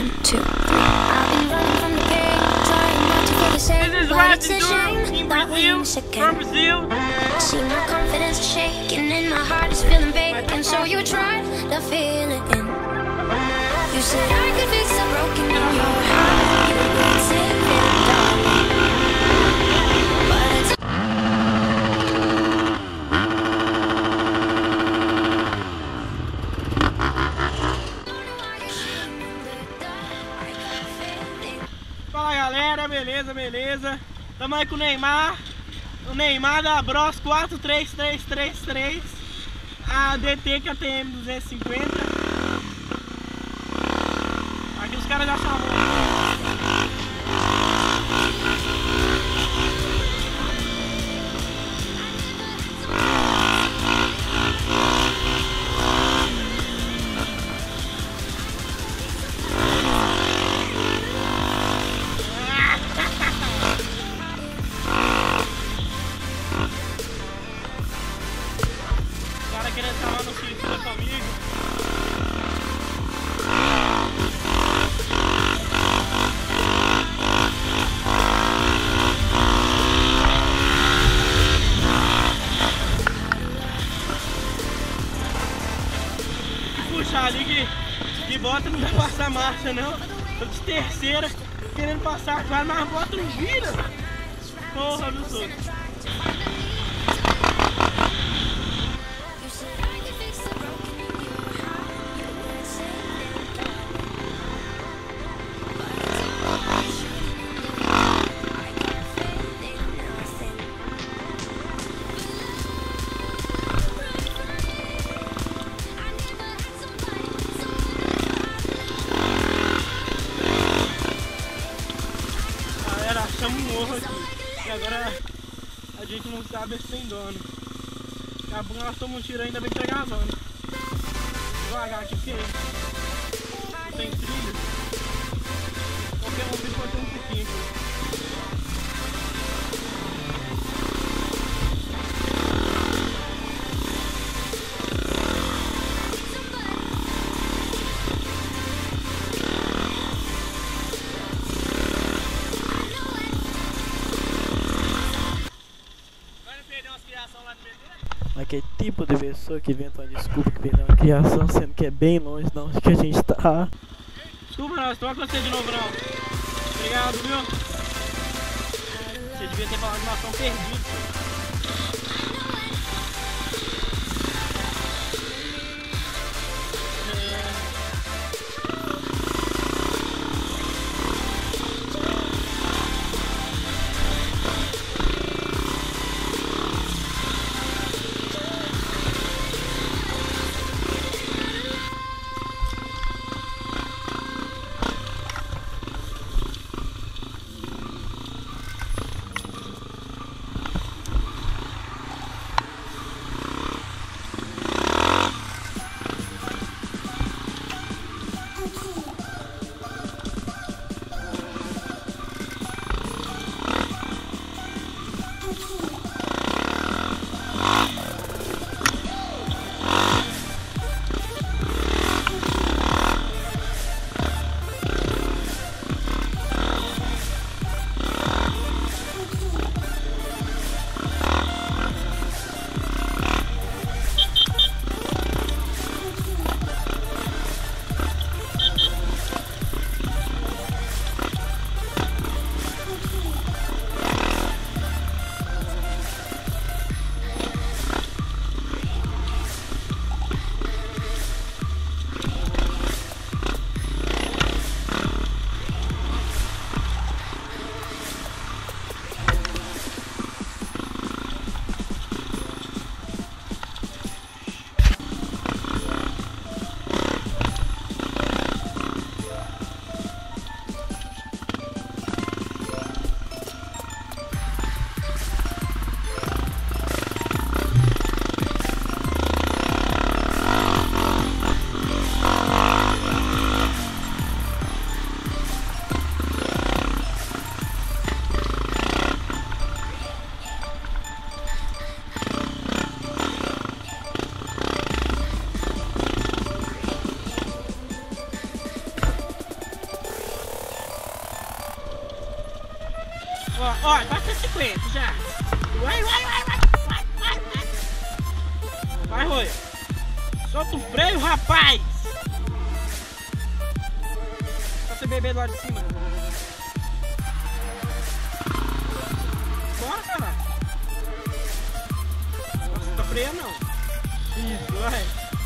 1, 2, 3. I've been running from the pain, trying not to feel the same. This is But it's a Raptor shame that we miss from again. Brazil. See, my confidence is shaking and my heart is feeling vacant. So you tried to feel again. You said I could fix the broken in your heart. You would save it, darling. But it's Fala galera, beleza, beleza? Tamo aí com o Neymar. O Neymar da Bros 43333, a DT KTM 250. Aqui os caras já chamam. Querendo chamar no cintura comigo. E puxar ali que bota não vai passar marcha não. Tô de terceira querendo passar claro, mas a bota não vira. Porra, meu senhor. Achamos um morro aqui e agora a gente não sabe se tem dono. Daqui a pouco nós tomamos um tiro, ainda bem que tá gravando. Devagar aqui porque não tem trilho. Qualquer um pode ter um pouquinho aqui. Aquele tipo de pessoa que inventa uma desculpa que perdeu uma criação, sendo que é bem longe de onde que a gente tá. Desculpa, nós estamos com você de novo, não. Obrigado, viu? Você devia ter falado que nós estamos perdidos. Ó, tá 150 já. Vai. Vai, Rui. Solta o freio, rapaz. Só você beber do lado de cima. Bora, cara. Nossa, não tá freando não. Isso, vai.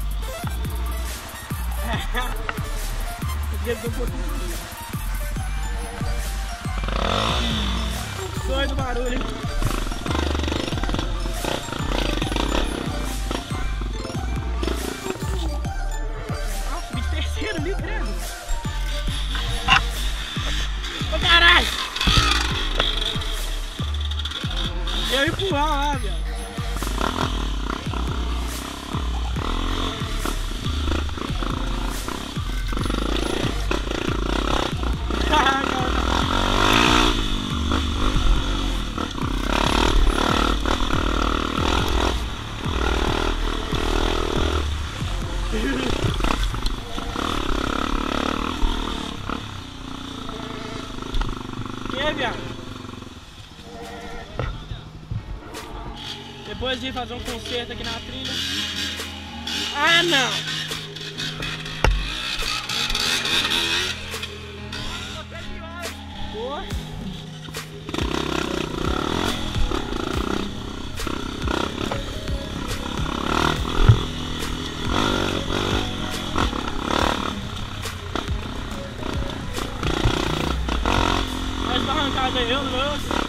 O dedo deu um pouquinho de luz. Doido barulho, hein? Nossa, bicho terceiro ali, credo. Ô, caralho! Eu ia empurrar lá, velho. Que, viado? Depois de fazer um concerto aqui na trilha. Ah, não! Boa. Mais uma arrancada aí, eu louco.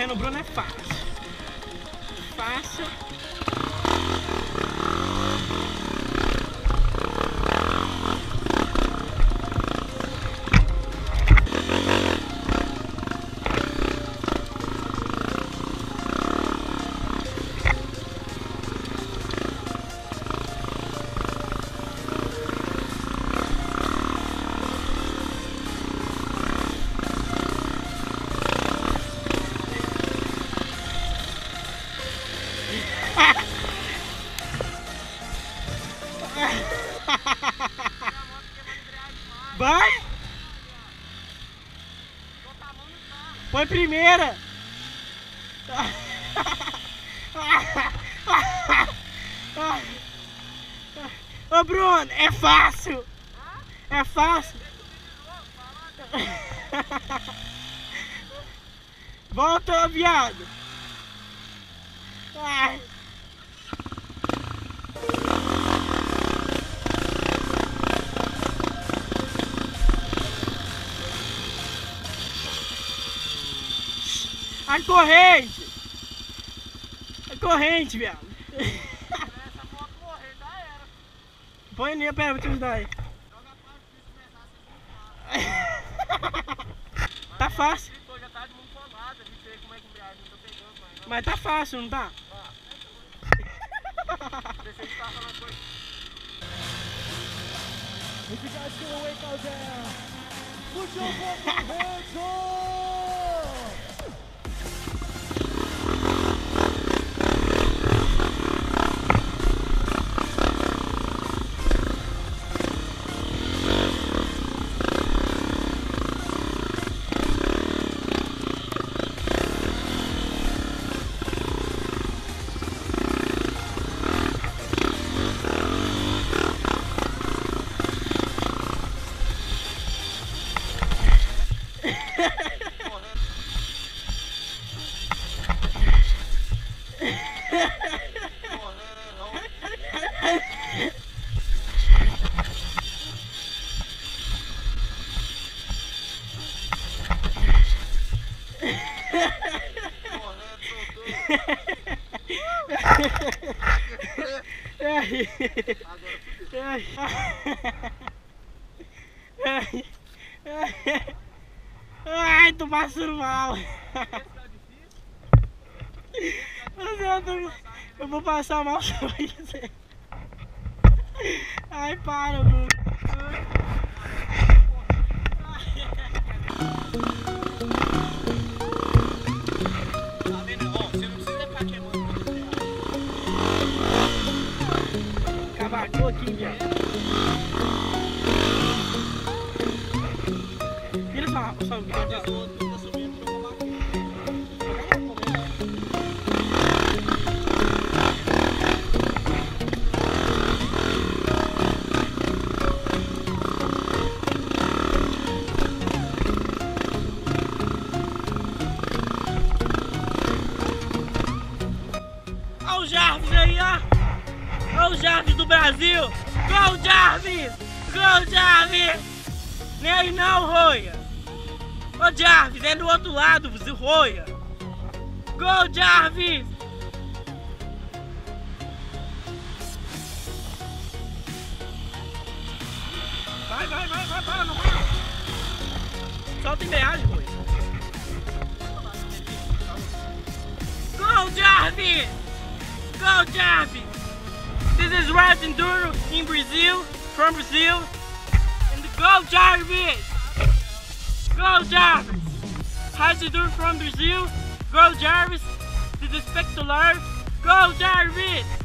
correndo o Bruno é fácil. Fácil. Vai! Põe primeira! Ô Bruno, é fácil! É fácil! Volta, viado! Ai. A corrente! A corrente, viado! Essa moto correndo já era. Põe ali, pera, vou te ajudar aí. Joga a parte disso, Tá fácil. já tá de mão folgada, de ver como é que embreagem, não tô pegando, mas não. Mas tá fácil, não tá? Deixa ele passar na coisa. If you guys feel awake out there, put your fucking hands up! Ai, tô passando mal. Eu vou passar mal só pra você. Ai, para, Bruno. Tá vendo? Ó, você não precisa ficar queimando. Cavacou aqui, viado. Vira só o vídeo. Tá subindo pro cavaquinho. Olha o Jarvis aí, ó. Olha o Jarvis do Brasil. Gol, Jarvis! Gol, Jarvis! Nem aí não, Roia. Ô, Jarvis, é do outro lado, Roia. Gol, Jarvis! Vai, para, não para. Solta embreagem, Roia. Gol, Jarvis! Go Jarvis! This is Red Enduro in Brazil, from Brazil. And go Jarvis! Go Jarvis! Red Enduro from Brazil, go Jarvis! This is spectacular. Go Jarvis!